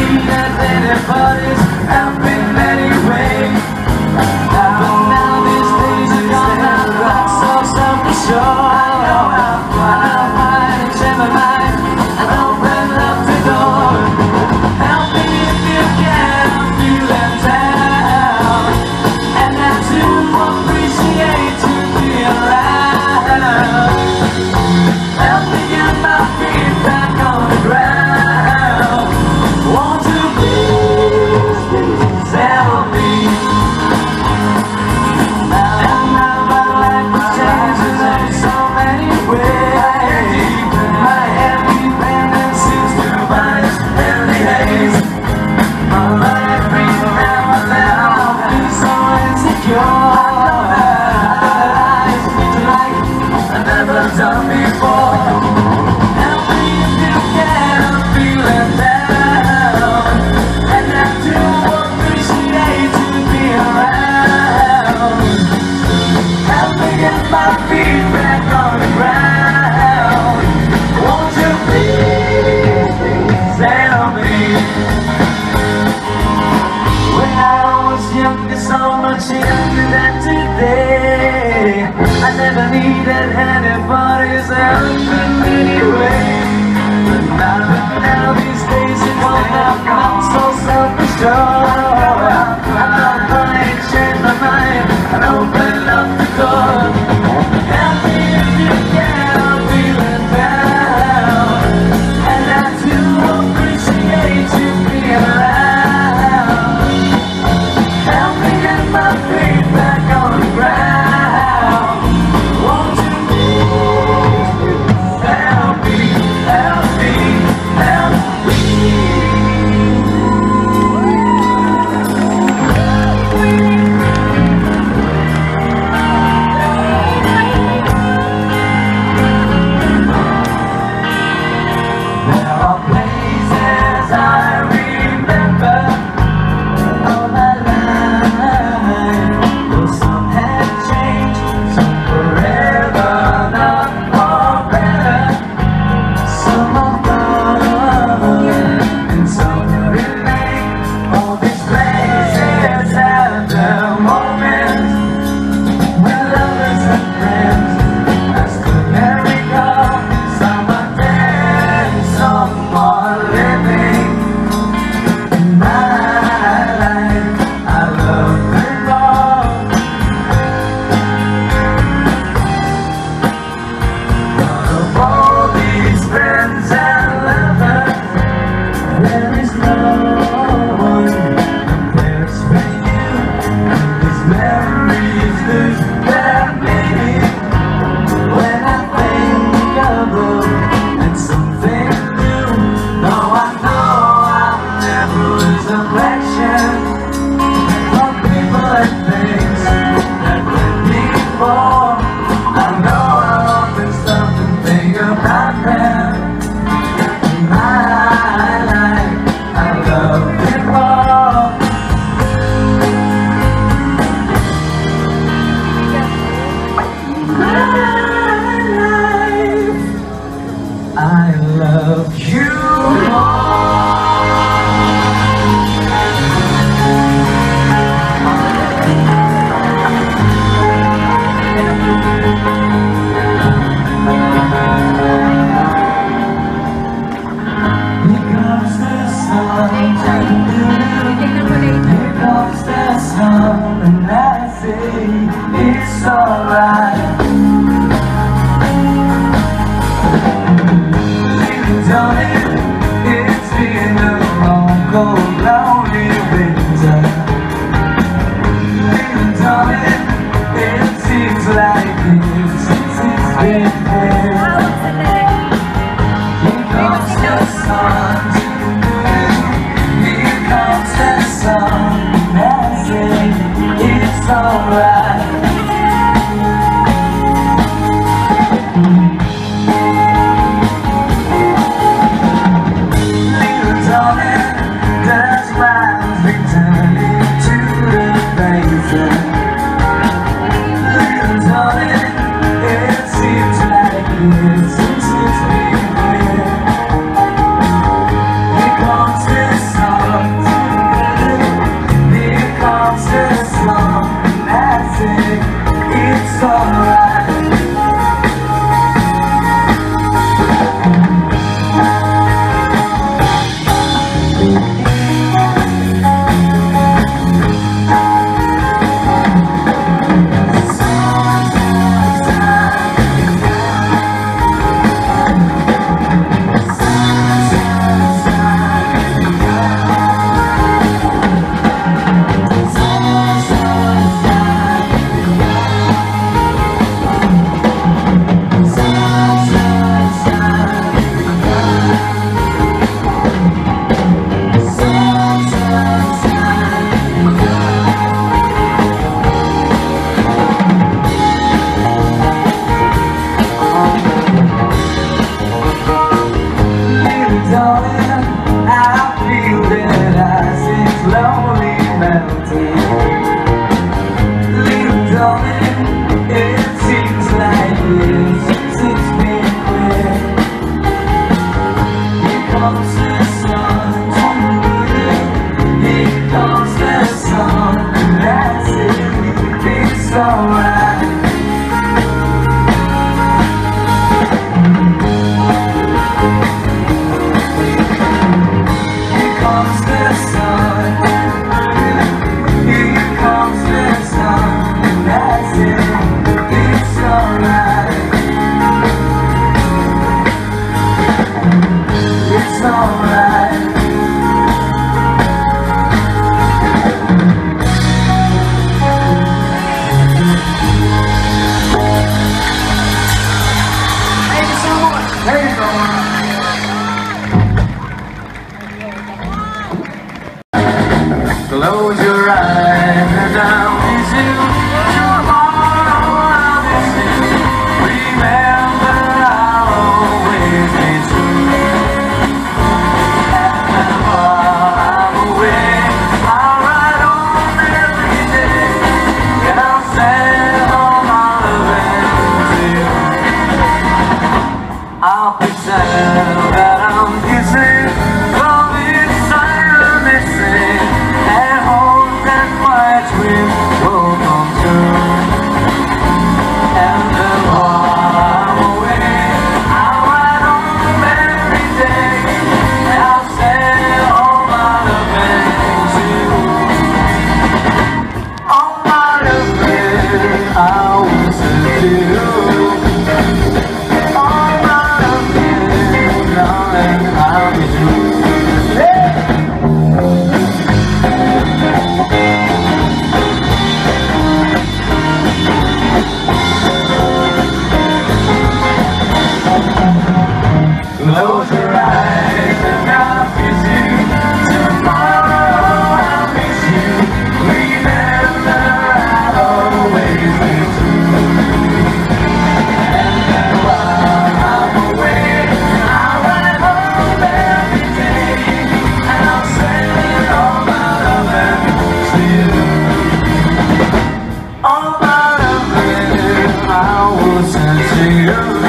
needed anybody's help in any way. But now these days are gone, I'm not so self-assured. I know I'm fine and change my mind and open up the door. Help me if you can, I'm feeling down, and I do appreciate you being around. Help me get my feet back on the ground. Won't you please, please help me? And now my life changes in so many ways. My heavy pendant seems to vanish in the haze. My life brings around my now, I feel so insecure. I know that I speak like I've never done before. Help me if you can, I'm feeling down, and I do appreciate you being around. Help me get my feet back on the ground. Won't you please, please help me? When I was younger, so much younger than today, I never needed anybody's help in any way. But now these days are gone, I'm not so self-assured. I'm not trying to change my mind and open up the door. Help me if you can, I'm feeling down, and I do appreciate you being around. Help me get my feet back on the ground. Won't you please help me, help me, help me? There are places I remember all my life, though some have changed, some forever, not for better. Some are gone and some remain. All these places have their moments when lovers and friends as good as recall. Some are dead, some are living. In my life, I love them all. Out of all these friends and lovers, there is no one compares with you. These memories lose their meaning when I think of them and something new. Though I know I'll never lose affection for people and things that went before. I know I'll often stop and think about them. In my life, I love them all. My life, I love you all. Here comes the sun, here comes the sun, and I say it's alright. Darling, it's been a long, cold, lonely winter. Darling, it seems like years since it's been here. Here comes the sun, here comes the sun, and I say it's alright. Darling, that's my Close your eyes and I'll miss you. Tomorrow I'll miss you. Remember I'll always be true. And while I'm away, I'll ride home every day. And I'll send all my loving to you. I'll pretend that I'm kissing from inside the missing. Will come true. And then while I'm away, I'll ride home every day. And I'll send all my loving to you. All my loving I will send to you. All my loving, darling, I'll be true. Close your eyes and I'll kiss you. Tomorrow I'll miss you. Remember I'll always be true. And then while I'm away, I'll ride home every day. And I'll send all my loving to you. All my loving I will send to you.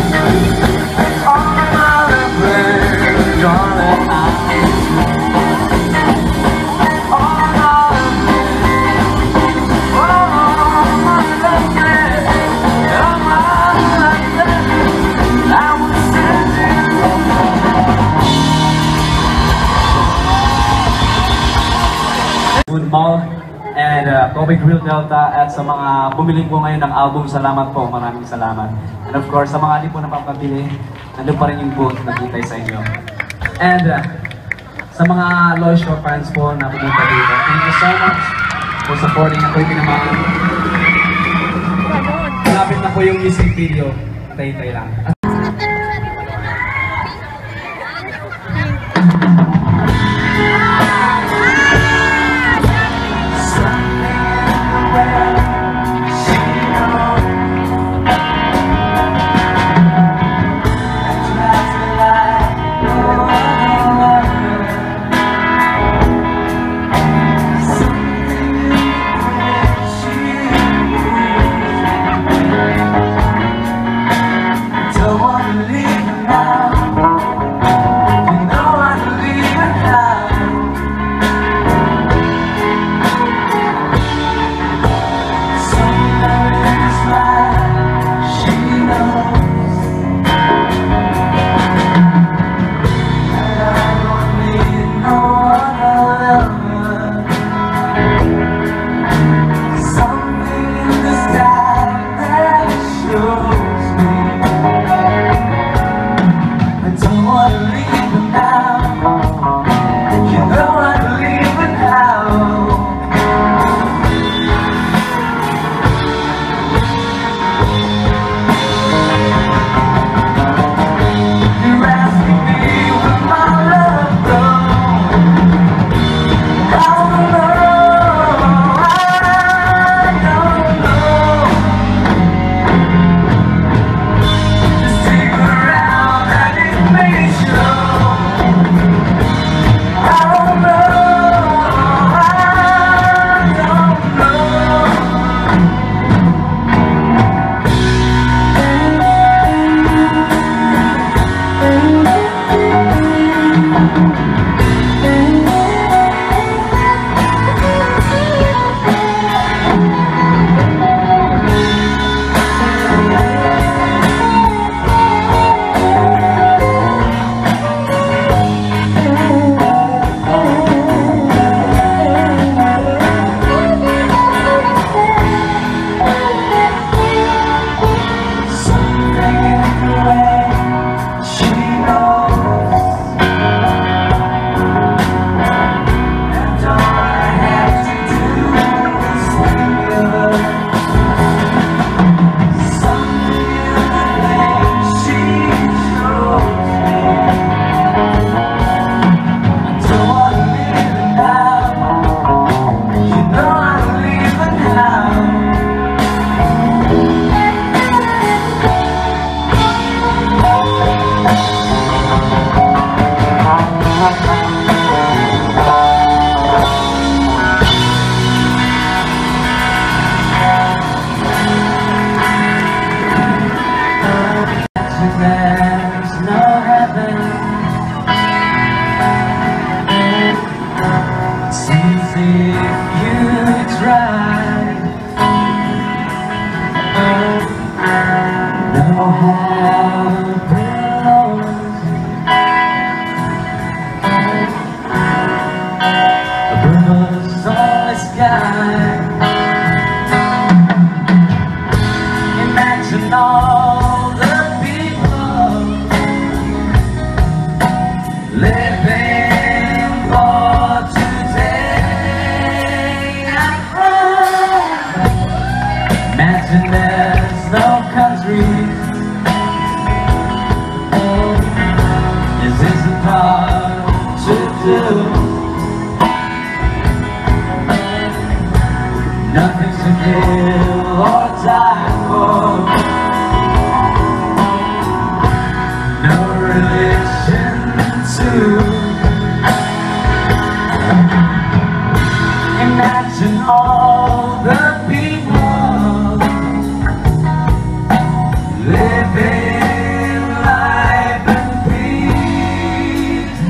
Mall and Kobe Grill Delta at sa mga bumili po ngayon ng album, salamat po, maraming salamat. And of course, sa mga hindi po napapabili, nandun pa rin yung booth na kitay sa inyo. And sa mga Loy Show fans po na pumunta dito, thank you so much for supporting ako yung pinamahan. Malapit na po yung music video, tay-tay lang. Don't sky. Know how to build brothers on the sky. Imagine all the people living for today. Imagine there's no countries. This isn't hard to do. Nothing to kill or die for. No religion too. Imagine all the people living life in peace.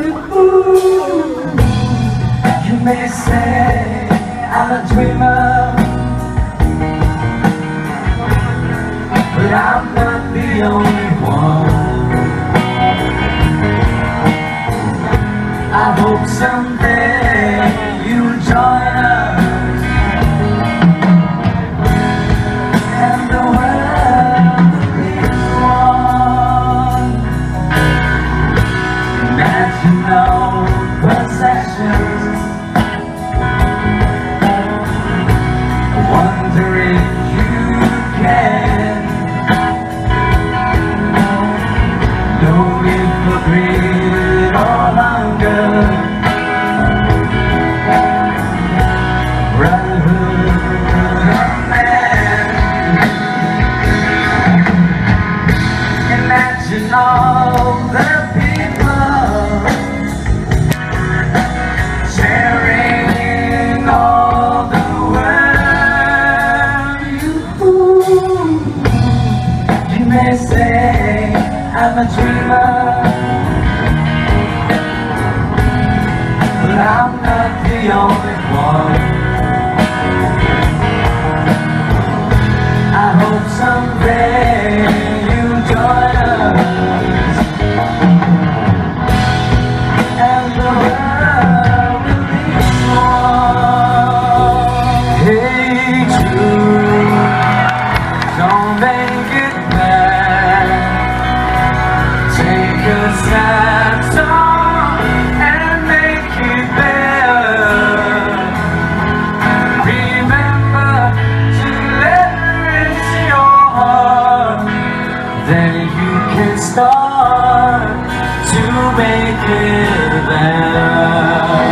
You may say I'm a dreamer, but I'm not the only one. I hope someday you'll join us and the world will be one. Imagine no possessions. Wonder if you can. No need for greed or hunger. Brotherhood of man. Imagine all the people sharing all the world. You may say I'm a dreamer, but I'm not the only one. I hope someday you'll join us and the world will be one. Hey Jude, don't make it bad. Take a sad song and make it better. Remember to let her into your heart. Then you can start to make it better.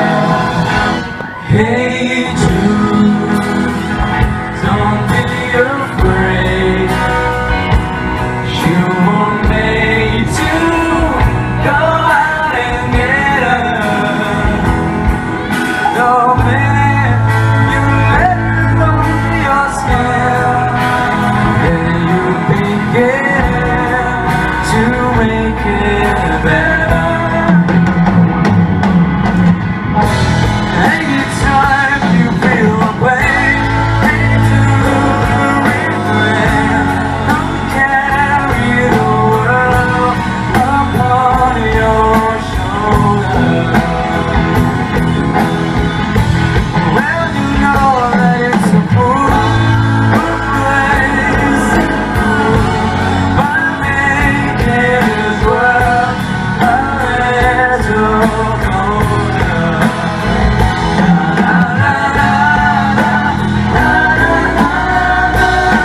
Hey Jude, don't be afraid. You were made to go out and get her. The minute you let her under your skin, then you begin to make it better. Anytime you feel away, into the regret, don't carry the world upon your shoulder. Well, you know that it's a fool's place, but making this world a little colder. La la la la la la la.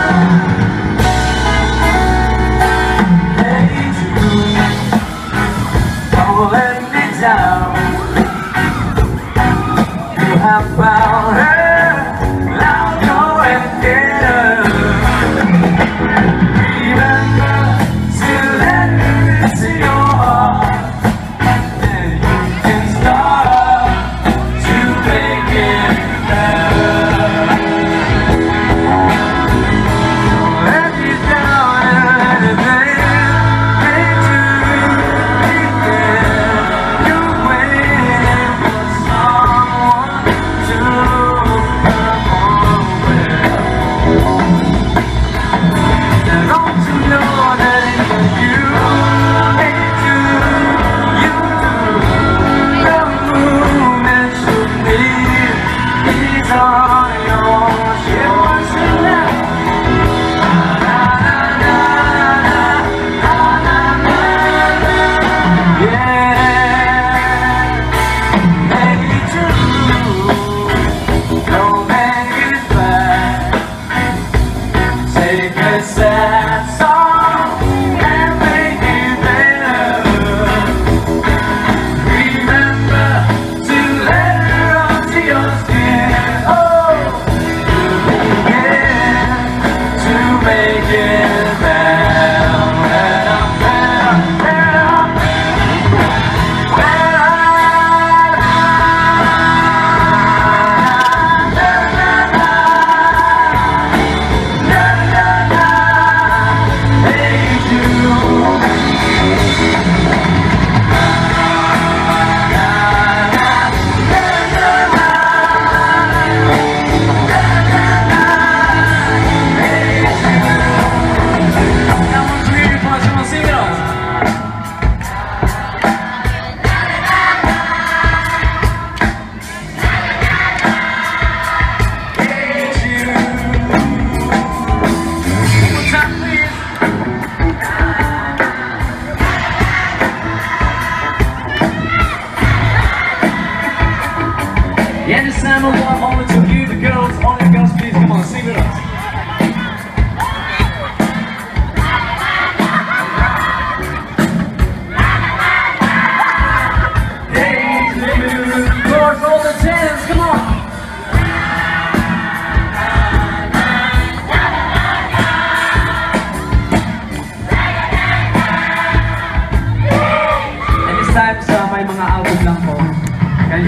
Hey Jude, don't let me down. You have found her, now go and get her. Remember to let her into your heart. Then you can start to make it better. Don't let you down and anything they do begin. You're waiting for someone to Yeah, this time I want only to you, the girls, all the girls, please come on, sing with us. Hey, the chorus, all the tens, come on. And this time sa may mga album lang po. Kayo.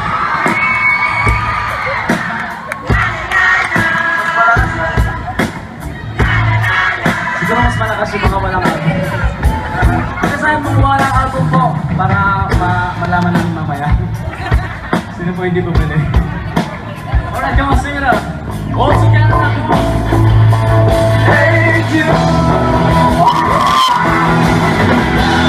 Siguro mas malakas yung mga walang album. Kasi sa mga walang album po, para malaman namin mamaya. Sino po hindi bumili? Alright, come on, sing it up. All together natin po. Hey, you.